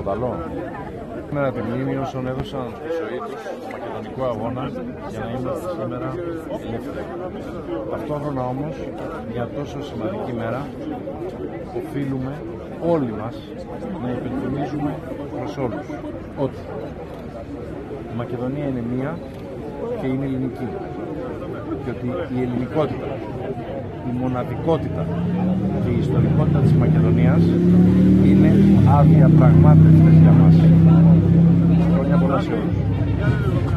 Σκοταλό. Σήμερα τη μνήμη όσων έδωσαν τη ζωή τους στο μακεδονικό αγώνα για να είμαστε σήμερα ελεύθεροι. Ταυτόχρονα όμως, για τόσο σημαντική μέρα, οφείλουμε όλοι μας να υπενθυμίζουμε προς όλους ότι η Μακεδονία είναι μία και είναι ελληνική. Και ότι η ελληνικότητα, η μοναδικότητα και η ιστορικότητα της Μακεδονίας είναι αδιαπραγμάτευτες για μας. Χρόνια πολλά σε όλους.